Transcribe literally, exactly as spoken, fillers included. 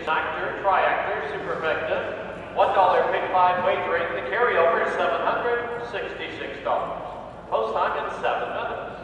Actor, Triactor, Superfecta, one dollar pick five wagering. The carryover is seven hundred sixty-six dollars. Post time in seven minutes.